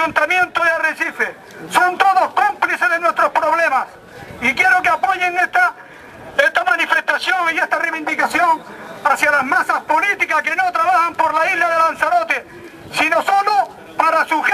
Ayuntamiento de Arrecife. Son todos cómplices de nuestros problemas. Y quiero que apoyen esta manifestación y esta reivindicación hacia las masas políticas que no trabajan por la isla de Lanzarote, sino solo para su